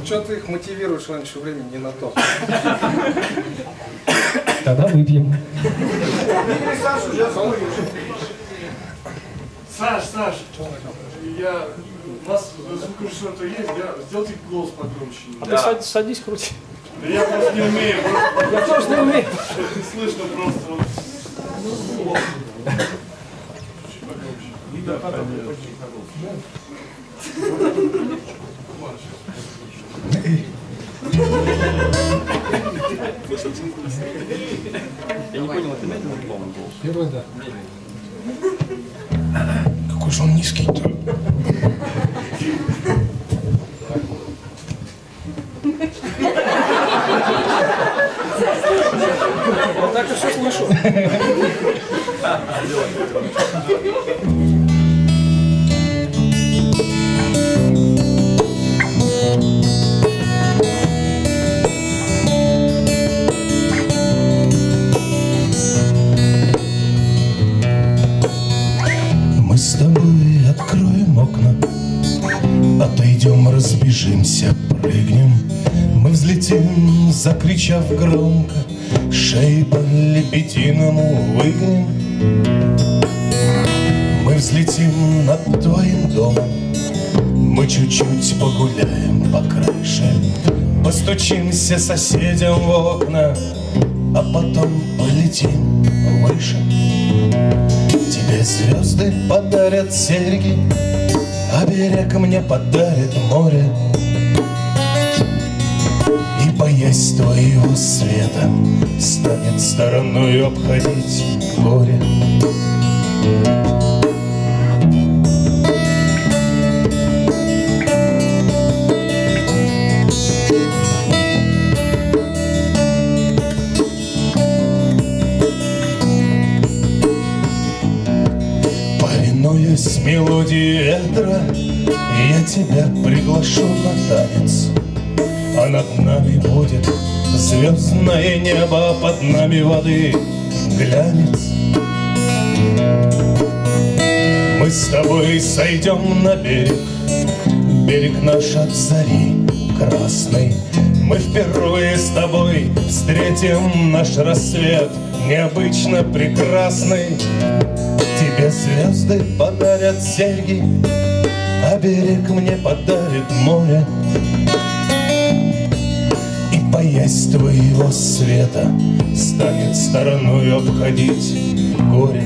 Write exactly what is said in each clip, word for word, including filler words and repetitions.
Ну что ты их мотивируешь раньше времени, не на то. Тогда выпьем. Саш, Саш, я... У вас звукорежиссер-то есть, я... Сделайте голос погромче. А да. Ты садись, крути. Да я просто не умею. Просто... Я тоже не умею. Не слышно просто. Вот. Чуть погромче. Да, Я не понял, это медленно полный голос. Первый, да. Какой же он низкий-то. Вот так и все слышу. Мы с тобой откроем окна, отойдем, разбежимся, прыгнем. Мы взлетим, закричав громко, шеи по лебединому выгнем. Мы взлетим над твоим домом, мы чуть-чуть погуляем по крыше, постучимся соседям в окна, а потом полетим выше. Тебе звезды подарят серьги, а берег мне подарит море. И боясь твоего света станет стороной обходить горе. Повинуясь мелодии ветра, я тебя приглашу на танец. А над нами будет звездное небо, а под нами воды глянец. Мы с тобой сойдем на берег, берег наш от зари красный. Мы впервые с тобой встретим наш рассвет необычно прекрасный. Тебе звезды подарят серьги, а берег мне подарит море. И боясь твоего света станет стороной обходить горе.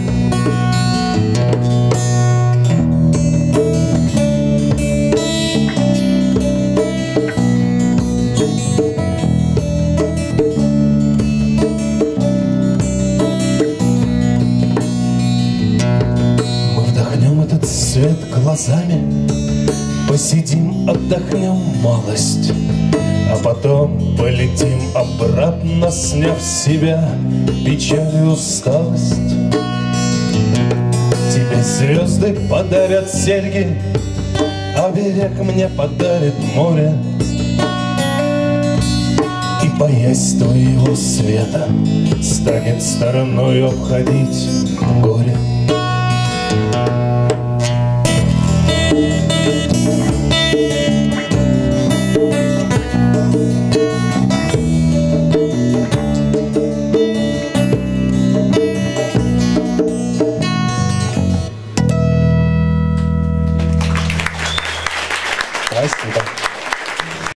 Свет глазами, посидим, отдохнем малость, а потом полетим обратно, сняв с себя печаль и усталость. Тебе звезды подарят серьги, а берег мне подарит море. И боясь твоего света станет стороной обходить горе.